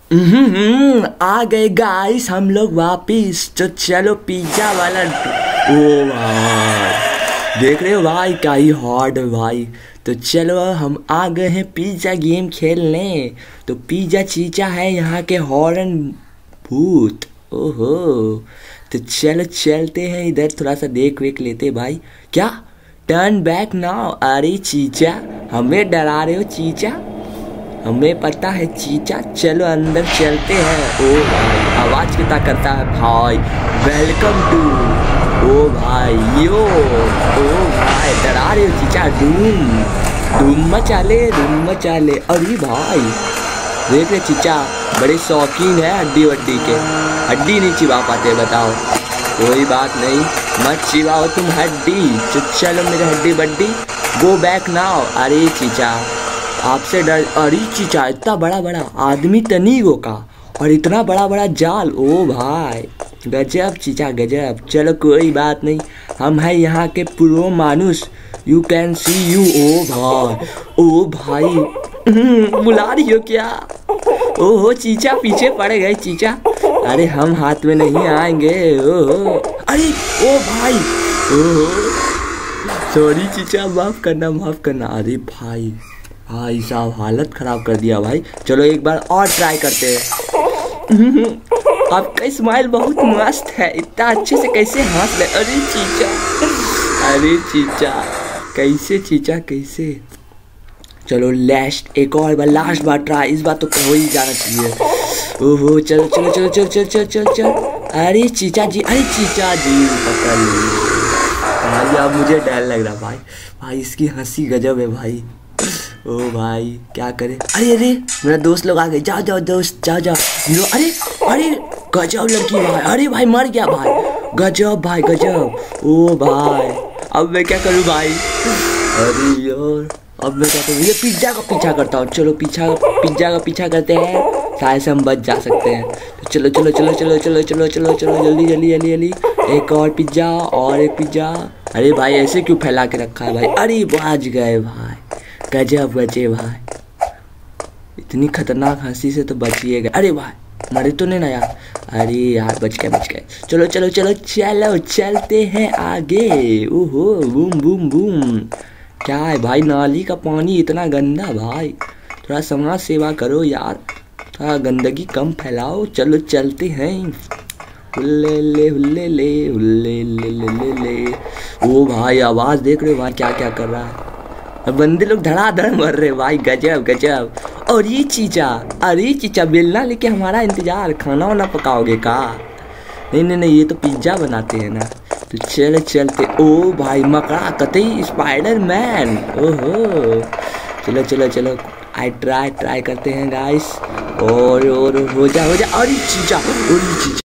आ गए गाइस हम लोग वापिस। तो चलो पिज्जा वाला। ओ भाई देख रहे हो भाई क्या ही हार्ड है भाई। तो चलो हम आ गए हैं पिज्जा गेम खेलने। तो पिज्जा चीचा है यहाँ के हॉरन भूत। ओहो तो चलो चलते हैं इधर, थोड़ा सा देख वेख लेते भाई। क्या टर्न बैक नाउ? अरे चीचा हमें डरा रहे हो चीचा? हमें पता है चीचा, चलो अंदर चलते हैं। ओ भाई आवाज कितना करता है भाई। Welcome to. ओ भाई यो। ओ भाई डरा रहे हो चीचा? धूम मचा ले, धूम मचा ले। अरे भाई देख रहे चीचा बड़े शौकीन है हड्डी वड्डी के। हड्डी नहीं चिबा पाते बताओ। कोई बात नहीं मत चिबाओ तुम हड्डी। चलो मेरे हड्डी बड्डी गो बैक नाउ। अरे चीचा आपसे डर। अरे चीचा इतना बड़ा बड़ा आदमी तनीगो का और इतना बड़ा बड़ा जाल। ओ भाई गजब चीचा गजब। चलो कोई बात नहीं, हम है यहाँ के प्रो मानुष। You can see you. ओ भाई बुला रही हो क्या? ओहो चीचा पीछे पड़ गए चीचा। अरे हम हाथ में नहीं आएंगे। ओहो अरे ओ भाई ओहो सॉरी चीचा, माफ करना माफ करना। अरे भाई भाई साहब हालत खराब कर दिया भाई। चलो एक बार और ट्राई करते हैं। आपका स्माइल बहुत मस्त है, इतना अच्छे से कैसे हंस ले। अरे चीचा, अरे चीचा कैसे चीचा कैसे। चलो लास्ट एक और बार, लास्ट बार ट्राई। इस बार तो हो ही जाना चाहिए। ओहो चलो चलो चलो चलो चलो चलो चलो चलो। अरे चीचा जी, अरे चीचा जी पकड़ ली भाई। अब मुझे डर लग रहा भाई। भाई इसकी हंसी गजब है भाई। ओ भाई क्या करे। अरे अरे मेरा दोस्त लोग आ गए। जाओ जाओ दोस्त जाओ जाओ। अरे अरे गजब लड़की भाई। अरे भाई मर गया भाई। गजब भाई गजब। ओ भाई अब मैं क्या करूँ भाई। अरे यार अब मैं क्या करूँ। ये पिज्जा का पीछा करता हूँ। चलो पिज्जा का पीछा करते हैं, शायद से हम बच जा सकते हैं। तो चलो चलो चलो चलो चलो चलो चलो चलो जल्दी जल्दी जल्दी जल्दी। एक और पिज्जा और एक पिज्जा। अरे भाई ऐसे क्यों फैला के रखा है भाई। अरे बच गए भाई, गजब बचे भाई। इतनी खतरनाक हंसी से तो बचिए गए। अरे भाई मरे तो नहीं ना यार। अरे यार बच गए। चलो चलो चलो चलो चलते हैं आगे। ओहो बूम बूम बूम। क्या है भाई नाली का पानी इतना गंदा भाई। थोड़ा समाज सेवा करो यार, थोड़ा गंदगी कम फैलाओ। चलो चलते हैं। हुल्ले ले हुल्ले ले हुल्ले ले ले ले ले। ओ भाई आवाज देख रहे हो भाई क्या क्या कर रहा है। बंदे लोग धड़ाधड़ मर रहे भाई। गजब गजब। और ये चीचा, अरे चीचा बेलना लेके हमारा इंतजार, खाना वाना पकाओगे का? नहीं नहीं नहीं ये तो पिज्जा बनाते हैं ना। तो चले चलते। ओ भाई मकड़ा कतई स्पाइडर मैन। ओहो चलो चलो चलो आई ट्राई करते हैं गाइस। और हो जा। अरे चीचा, अरे चीचा